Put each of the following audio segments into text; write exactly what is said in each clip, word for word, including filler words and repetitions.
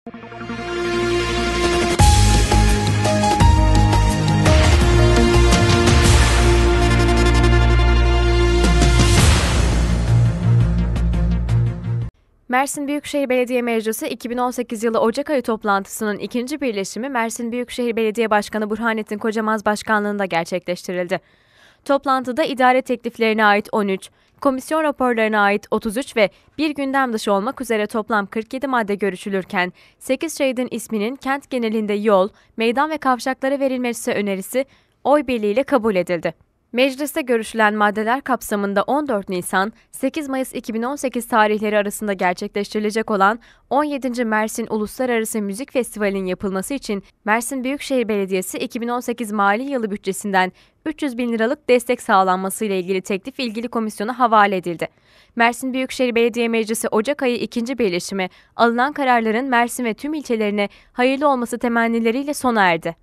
Mersin Büyükşehir Belediye Meclisi iki bin on sekiz yılı Ocak ayı toplantısının ikinci birleşimi Mersin Büyükşehir Belediye Başkanı Burhanettin Kocamaz başkanlığında gerçekleştirildi. Toplantıda idare tekliflerine ait on üç, komisyon raporlarına ait otuz üç ve bir gündem dışı olmak üzere toplam kırk yedi madde görüşülürken sekiz şehidin isminin kent genelinde yol, meydan ve kavşaklara verilmesi önerisi oy birliğiyle kabul edildi. Mecliste görüşülen maddeler kapsamında on dört Nisan - sekiz Mayıs iki bin on sekiz tarihleri arasında gerçekleştirilecek olan on yedinci Mersin Uluslararası Müzik Festivali'nin yapılması için Mersin Büyükşehir Belediyesi iki bin on sekiz mali yılı bütçesinden üç yüz bin liralık destek sağlanmasıyla ilgili teklif ilgili komisyona havale edildi. Mersin Büyükşehir Belediye Meclisi Ocak ayı ikinci birleşimi alınan kararların Mersin ve tüm ilçelerine hayırlı olması temennileriyle sona erdi.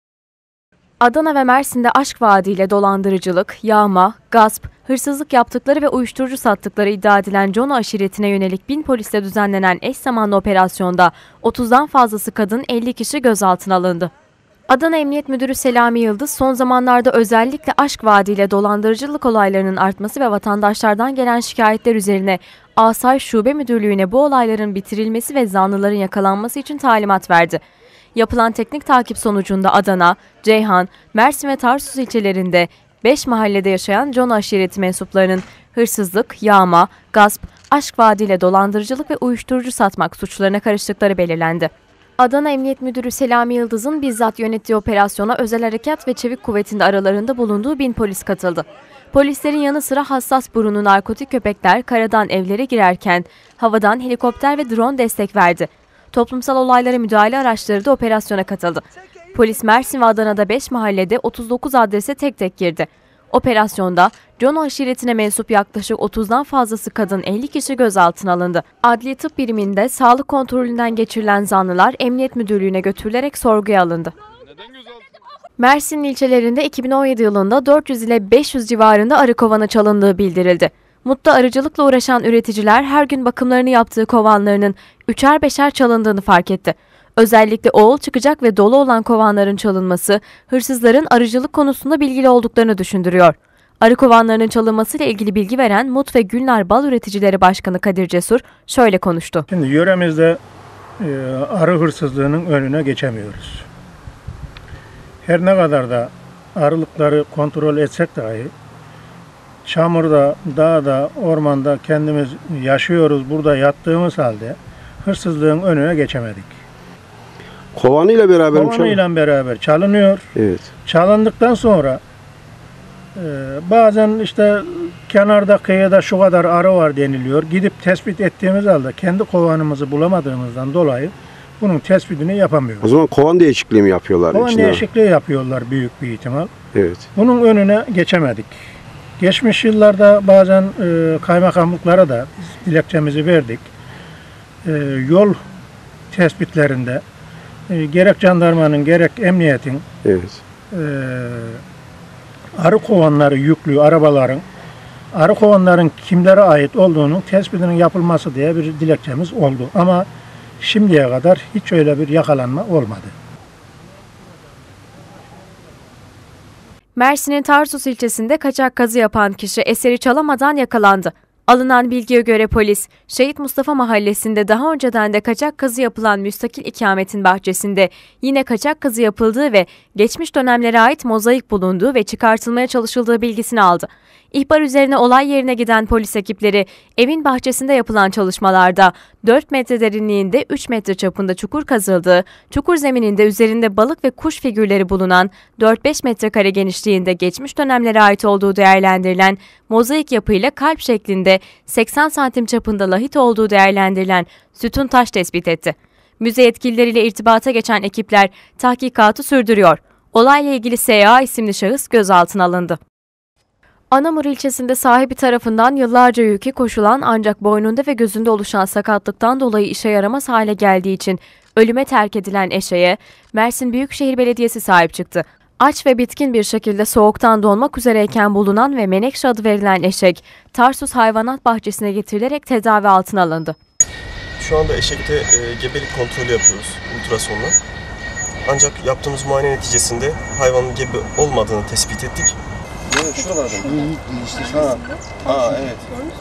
Adana ve Mersin'de aşk vaadiyle dolandırıcılık, yağma, gasp, hırsızlık yaptıkları ve uyuşturucu sattıkları iddia edilen Cono aşiretine yönelik bin polisle düzenlenen eş zamanlı operasyonda otuzdan fazlası kadın, elli kişi gözaltına alındı. Adana Emniyet Müdürü Selami Yıldız, son zamanlarda özellikle aşk vaadiyle dolandırıcılık olaylarının artması ve vatandaşlardan gelen şikayetler üzerine Asayiş Şube Müdürlüğü'ne bu olayların bitirilmesi ve zanlıların yakalanması için talimat verdi. Yapılan teknik takip sonucunda Adana, Ceyhan, Mersin ve Tarsus ilçelerinde beş mahallede yaşayan Cono aşireti mensuplarının hırsızlık, yağma, gasp, aşk vaadiyle dolandırıcılık ve uyuşturucu satmak suçlarına karıştıkları belirlendi. Adana Emniyet Müdürü Selami Yıldız'ın bizzat yönettiği operasyona Özel Harekat ve Çevik Kuvvet'in de aralarında bulunduğu bin polis katıldı. Polislerin yanı sıra hassas burunlu narkotik köpekler karadan evlere girerken havadan helikopter ve drone destek verdi. Toplumsal olaylara müdahale araçları da operasyona katıldı. Polis Mersin ve Adana'da beş mahallede otuz dokuz adrese tek tek girdi. Operasyonda Cono aşiretine mensup yaklaşık otuzdan fazlası kadın, elli kişi gözaltına alındı. Adli Tıp Biriminde sağlık kontrolünden geçirilen zanlılar Emniyet Müdürlüğü'ne götürülerek sorguya alındı. Mersin ilçelerinde iki bin on yedi yılında dört yüz ile beş yüz civarında arı kovanı çalındığı bildirildi. Mutlu arıcılıkla uğraşan üreticiler her gün bakımlarını yaptığı kovanlarının üçer beşer çalındığını fark etti. Özellikle oğul çıkacak ve dolu olan kovanların çalınması, hırsızların arıcılık konusunda bilgili olduklarını düşündürüyor. Arı kovanlarının çalınmasıyla ilgili bilgi veren Mut ve Gülnar Bal Üreticileri Başkanı Kadir Cesur şöyle konuştu. Şimdi yöremizde e, arı hırsızlığının önüne geçemiyoruz. Her ne kadar da arılıkları kontrol etsek dahi, çamurda, dağda, ormanda kendimiz yaşıyoruz, burada yattığımız halde hırsızlığın önüne geçemedik. Kovanıyla beraber Kovanıyla beraber çalınıyor. Evet. Çalındıktan sonra e, bazen işte kenarda, kıyıda şu kadar arı var deniliyor. Gidip tespit ettiğimiz halde kendi kovanımızı bulamadığımızdan dolayı bunun tespitini yapamıyoruz. O zaman kovan değişikliği mi yapıyorlar? Kovan içine? değişikliği yapıyorlar büyük bir ihtimal. Evet. Bunun önüne geçemedik. Geçmiş yıllarda bazen e, kaymakamlıklara da biz dilekçemizi verdik. E, yol tespitlerinde e, gerek jandarmanın gerek emniyetin Evet. e, arı kovanları yüklü arabaların arı kovanların kimlere ait olduğunu tespitinin yapılması diye bir dilekçemiz oldu. Ama şimdiye kadar hiç öyle bir yakalanma olmadı. Mersin'in Tarsus ilçesinde kaçak kazı yapan kişi eseri çalamadan yakalandı. Alınan bilgiye göre polis, Şehit Mustafa Mahallesi'nde daha önceden de kaçak kazı yapılan müstakil ikametin bahçesinde yine kaçak kazı yapıldığı ve geçmiş dönemlere ait mozaik bulunduğu ve çıkartılmaya çalışıldığı bilgisini aldı. İhbar üzerine olay yerine giden polis ekipleri evin bahçesinde yapılan çalışmalarda dört metre derinliğinde üç metre çapında çukur kazıldığı, çukur zemininde üzerinde balık ve kuş figürleri bulunan dört beş metrekare genişliğinde geçmiş dönemlere ait olduğu değerlendirilen mozaik yapıyla kalp şeklinde seksen santim çapında lahit olduğu değerlendirilen sütun taş tespit etti. Müze yetkilileriyle irtibata geçen ekipler tahkikatı sürdürüyor. Olayla ilgili S A isimli şahıs gözaltına alındı. Anamur ilçesinde sahibi tarafından yıllarca yükü koşulan ancak boynunda ve gözünde oluşan sakatlıktan dolayı işe yaramaz hale geldiği için ölüme terk edilen eşeğe Mersin Büyükşehir Belediyesi sahip çıktı. Aç ve bitkin bir şekilde soğuktan donmak üzereyken bulunan ve Menekşe adı verilen eşek, Tarsus Hayvanat Bahçesi'ne getirilerek tedavi altına alındı. Şu anda eşekte e, gebelik kontrolü yapıyoruz ultrasonla. Ancak yaptığımız muayene neticesinde hayvanın gebe olmadığını tespit ettik. Evet, şuralarda. İşte ha. Ha, evet.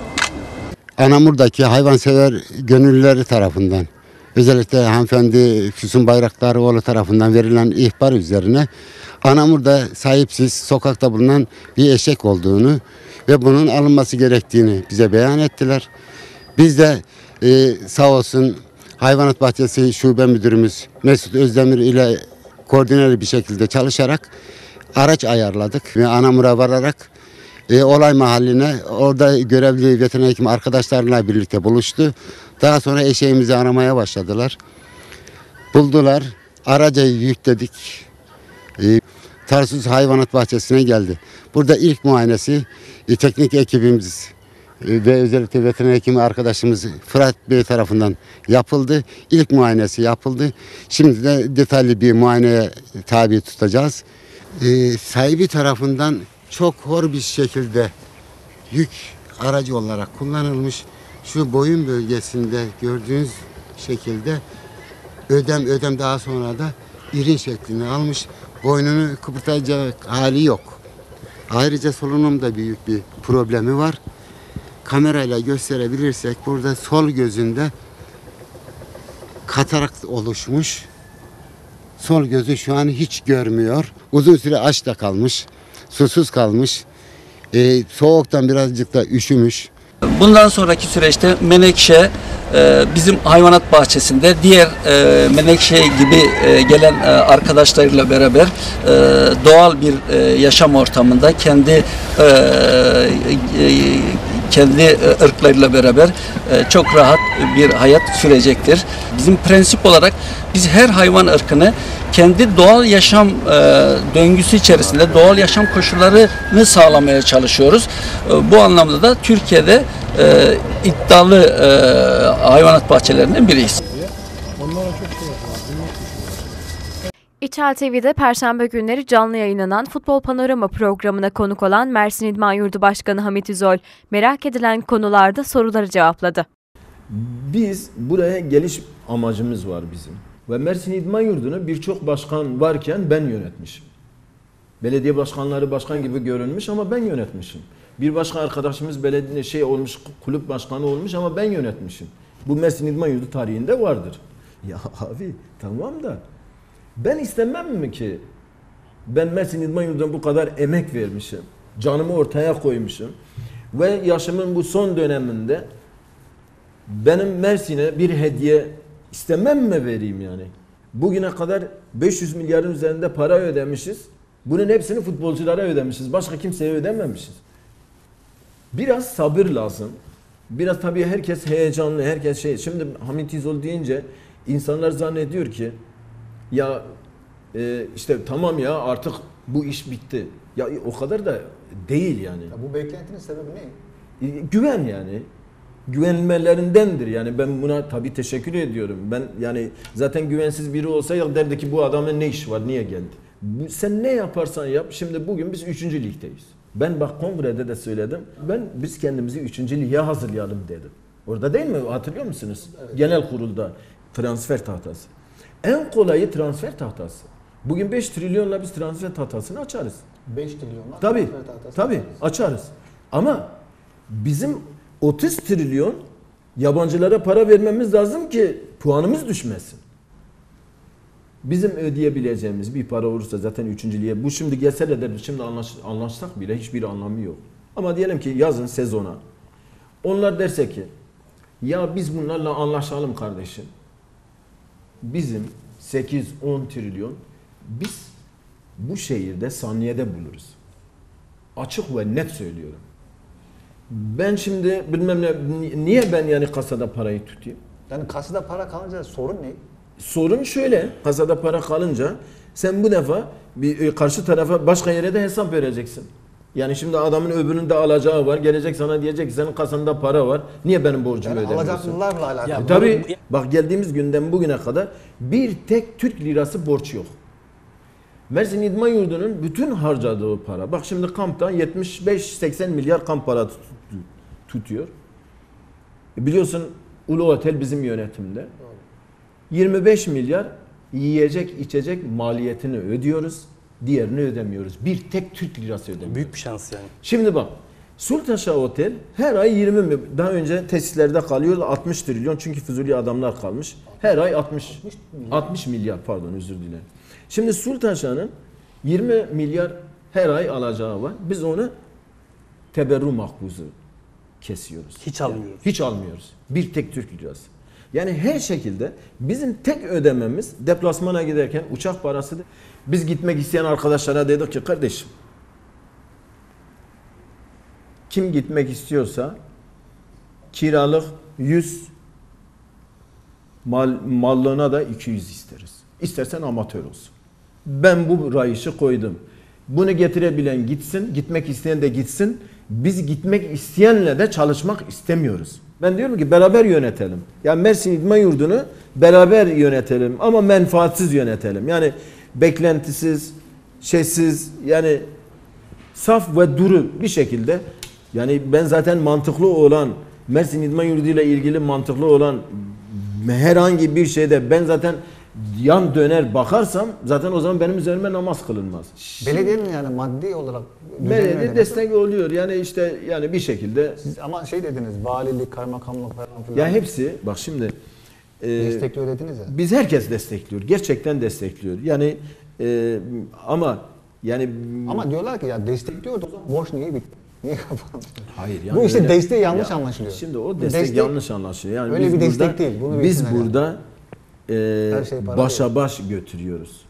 Anamur'daki hayvansever gönüllüleri tarafından, özellikle hanımefendi Füsun Bayraktaroğlu tarafından verilen ihbar üzerine Anamur'da sahipsiz sokakta bulunan bir eşek olduğunu ve bunun alınması gerektiğini bize beyan ettiler. Biz de e, sağ olsun Hayvanat Bahçesi Şube Müdürümüz Mesut Özdemir ile koordineli bir şekilde çalışarak araç ayarladık ve Anamur'a vararak e, olay mahalline orada görevli veteriner hekim arkadaşlarla birlikte buluştu. Daha sonra eşeğimizi aramaya başladılar. Buldular, araca yükledik. E, Tarsus Hayvanat Bahçesi'ne geldi. Burada ilk muayenesi e, teknik ekibimiz e, ve özellikle veteriner hekimi arkadaşımız Fırat Bey tarafından yapıldı. İlk muayenesi yapıldı. Şimdi de detaylı bir muayeneye tabi tutacağız. E, sahibi tarafından çok hor bir şekilde yük aracı olarak kullanılmış. Şu boyun bölgesinde gördüğünüz şekilde ödem ödem daha sonra da irin şeklini almış. Boynunu kıpırtacak hali yok. Ayrıca solunumda büyük bir problemi var. Kamerayla gösterebilirsek burada sol gözünde katarakt oluşmuş. Sol gözü şu an hiç görmüyor. Uzun süre açta kalmış. Susuz kalmış. Ee, soğuktan birazcık da üşümüş. Bundan sonraki süreçte Menekşe e, bizim hayvanat bahçesinde diğer e, Menekşe gibi e, gelen e, arkadaşlarıyla beraber e, doğal bir e, yaşam ortamında kendi e, e, kendi ırklarıyla beraber e, çok rahat bir hayat sürecektir. Bizim prensip olarak biz her hayvan ırkını kendi doğal yaşam e, döngüsü içerisinde doğal yaşam koşullarını sağlamaya çalışıyoruz. E, bu anlamda da Türkiye'de e, iddialı e, hayvanat bahçelerinden biriyiz. İçel T V'de Perşembe günleri canlı yayınlanan Futbol Panorama programına konuk olan Mersin İdman Yurdu Başkanı Hamit Üzol, merak edilen konularda soruları cevapladı. Biz buraya geliş amacımız var bizim. Ve Mersin İdman Yurdu'nu birçok başkan varken ben yönetmişim. Belediye başkanları başkan gibi görünmüş ama ben yönetmişim. Bir başka arkadaşımız belediye şey olmuş, kulüp başkanı olmuş ama ben yönetmişim. Bu Mersin İdman Yurdu tarihinde vardır. Ya abi tamam da ben istemem mi ki ben Mersin İdman Yurdu'na bu kadar emek vermişim. Canımı ortaya koymuşum. Ve yaşımın bu son döneminde benim Mersin'e bir hediye istemem mi vereyim yani? Bugüne kadar beş yüz milyarın üzerinde para ödemişiz. Bunun hepsini futbolculara ödemişiz. Başka kimseye ödememişiz. Biraz sabır lazım. Biraz tabii herkes heyecanlı, herkes şey. Şimdi Hamit İzol deyince insanlar zannediyor ki ya e, işte tamam ya artık bu iş bitti. Ya o kadar da değil yani. Ya bu beklentinin sebebi ne? E, güven yani. Güvenmelerindendir yani ben buna tabii teşekkür ediyorum. Ben yani zaten güvensiz biri olsa ya derdi ki bu adamın ne işi var, niye geldi? Bu, sen ne yaparsan yap. Şimdi bugün biz üçüncü ligdeyiz. Ben bak kongrede de söyledim. Ben biz kendimizi üçüncü lige hazırlayalım dedim. Orada değil mi? Hatırlıyor musunuz? Evet. Genel kurulda transfer tahtası. En kolayı transfer tahtası. Bugün beş trilyonla biz transfer tahtasını açarız. beş trilyonla tabii, transfer tahtası tabii açarız. açarız. Ama bizim otuz trilyon yabancılara para vermemiz lazım ki puanımız düşmesin. Bizim ödeyebileceğimiz bir para olursa zaten üçüncülüğe bu şimdi gelse de şimdi anlaş, anlaşsak bile hiçbir anlamı yok. Ama diyelim ki yazın sezona onlar derse ki ya biz bunlarla anlaşalım kardeşim. Bizim sekiz on trilyon biz bu şehirde saniyede buluruz. Açık ve net söylüyorum. Ben şimdi bilmem ne niye ben yani kasada parayı tutayım? Yani kasada para kalınca sorun ne? Sorun şöyle, kasada para kalınca sen bu defa bir karşı tarafa başka yere de hesap vereceksin. Yani şimdi adamın öbürünün de alacağı var. Gelecek sana diyecek ki senin kasanda para var. Niye benim borcumu yani ödemiyorsun? Alacaklılarla alakalı. E tabii bak geldiğimiz günden bugüne kadar bir tek Türk lirası borç yok. Mersin İdman Yurdu'nun bütün harcadığı para. Bak şimdi kampta yetmiş beş seksen milyar kamp para tutuyor. E biliyorsun Ulu Otel bizim yönetimde. yirmi beş milyar yiyecek içecek maliyetini ödüyoruz. Diğerini ödemiyoruz. Bir tek Türk lirası ödemiyoruz. Büyük bir şans yani. Şimdi bak, Sultanşah Otel her ay yirmi mi? Daha önce tesislerde kalıyordu altmış trilyon çünkü Fuzuli adamlar kalmış. Her ay altmış altmış milyar pardon özür dilerim. Şimdi Sultanşah'ın yirmi milyar her ay alacağı var. Biz onu teberru makbuzu kesiyoruz. Hiç almıyoruz. Yani hiç almıyoruz. Bir tek Türk lirası. Yani her şekilde bizim tek ödememiz deplasmana giderken uçak parasıdır. Biz gitmek isteyen arkadaşlara dedik ki kardeşim kim gitmek istiyorsa kiralık yüz mal, mallığına da iki yüz isteriz. İstersen amatör olsun. Ben bu rayışı koydum. Bunu getirebilen gitsin, gitmek isteyen de gitsin. Biz gitmek isteyenle de çalışmak istemiyoruz. Ben diyorum ki beraber yönetelim. Yani Mersin İdman Yurdu'nu beraber yönetelim ama menfaatsiz yönetelim. Yani beklentisiz, şeysiz, yani saf ve duru bir şekilde. Yani ben zaten mantıklı olan, Mersin İdman Yurdu ile ilgili mantıklı olan herhangi bir şeyde ben zaten yan döner bakarsam zaten o zaman benim üzerime namaz kılınmaz. Belediyenin yani maddi olarak belediye destek oluyor. Yani işte yani bir şekilde. Siz ama şey dediniz, valilik, kaymakamlık falan filan. Ya hepsi bak şimdi e, destekliyor dediniz ya. Biz herkes destekliyor. Gerçekten destekliyor. Yani e, ama yani ama diyorlar ki ya destekliyor da o zaman borç niye bitti? Niye kapandı? Hayır yani bu işte öyle, desteği yanlış ya, anlaşılıyor. Şimdi o destek, destek yanlış anlaşılıyor. Yani öyle biz bir destek burada, değil. Bunu biz burada e, şey başa değil. baş götürüyoruz.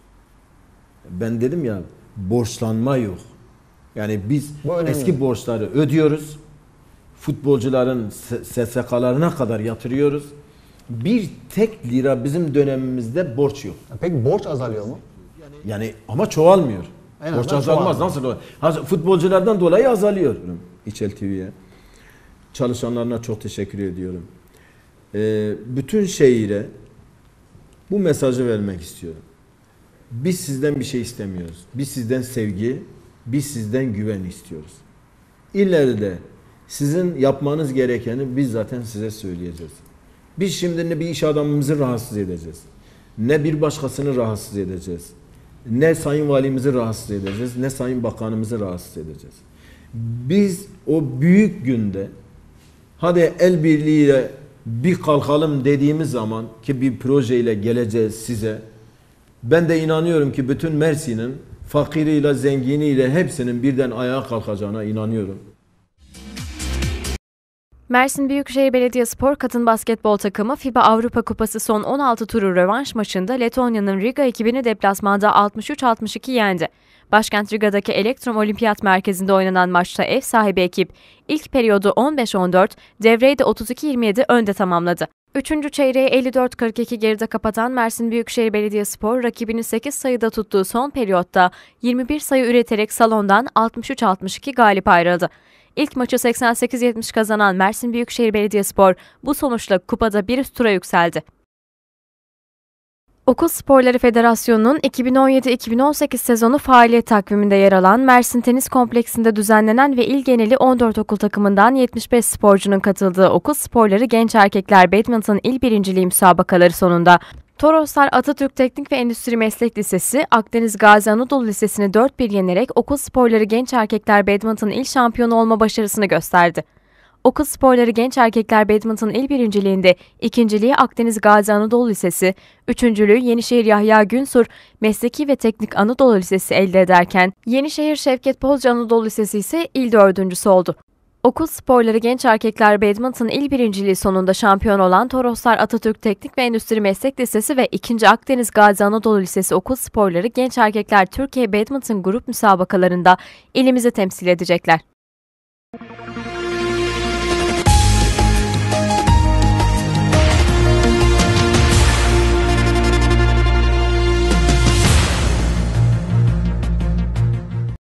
Ben dedim ya borçlanma yok. Yani biz eski borçları ödüyoruz. Futbolcuların S S K'larına kadar yatırıyoruz. Bir tek lira bizim dönemimizde borç yok. Peki borç azalıyor mu? Yani ama çoğalmıyor. En borç azalmaz. Nasıl olur? Futbolculardan dolayı azalıyor. İçel T V'ye. Çalışanlarına çok teşekkür ediyorum. Ee, bütün şehire bu mesajı vermek istiyorum. Biz sizden bir şey istemiyoruz. Biz sizden sevgi, biz sizden güven istiyoruz. İleride sizin yapmanız gerekeni biz zaten size söyleyeceğiz. Biz şimdi ne bir iş adamımızı rahatsız edeceğiz, ne bir başkasını rahatsız edeceğiz, ne Sayın Valimizi rahatsız edeceğiz, ne Sayın Bakanımızı rahatsız edeceğiz. Biz o büyük günde hadi el birliğiyle bir kalkalım dediğimiz zaman ki bir projeyle geleceğiz size. Ben de inanıyorum ki bütün Mersin'in fakiriyle, zenginiyle hepsinin birden ayağa kalkacağına inanıyorum. Mersin Büyükşehir Belediyespor kadın basketbol takımı FIBA Avrupa Kupası son on altı turu rövanş maçında Letonya'nın Riga ekibini deplasmanda altmış üç altmış iki yendi. Başkent Riga'daki Elektron Olimpiyat Merkezi'nde oynanan maçta ev sahibi ekip ilk periyodu on beş on dört, devreyi de otuz iki yirmi yedi önde tamamladı. Üçüncü çeyreği elli dört kırk iki geride kapatan Mersin Büyükşehir Belediyespor rakibini sekiz sayıda tuttuğu son periyotta yirmi bir sayı üreterek salondan altmış üç altmış iki galip ayrıldı. İlk maçı seksen sekiz yetmiş kazanan Mersin Büyükşehir Belediyespor bu sonuçla kupada bir üst tura yükseldi. Okul Sporları Federasyonu'nun iki bin on yedi iki bin on sekiz sezonu faaliyet takviminde yer alan Mersin Tenis Kompleksinde düzenlenen ve il geneli on dört okul takımından yetmiş beş sporcunun katıldığı Okul Sporları Genç Erkekler Badminton İl Birinciliği müsabakaları sonunda Toroslar Atatürk Teknik ve Endüstri Meslek Lisesi, Akdeniz Gazi Anadolu Lisesi'ni dört bir yenerek Okul Sporları Genç Erkekler Badminton İl Şampiyonu olma başarısını gösterdi. Okul Sporları Genç Erkekler Badminton İl Birinciliğinde ikinciliği Akdeniz Gazi Anadolu Lisesi, üçüncülüğü Yenişehir Yahya Günsur Mesleki ve Teknik Anadolu Lisesi elde ederken, Yenişehir Şevket Bozca Anadolu Lisesi ise il dördüncüsü oldu. Okul Sporları Genç Erkekler Badminton İl Birinciliği sonunda şampiyon olan Toroslar Atatürk Teknik ve Endüstri Meslek Lisesi ve ikinci Akdeniz Gazi Anadolu Lisesi Okul Sporları Genç Erkekler Türkiye Badminton Grup müsabakalarında ilimizi temsil edecekler.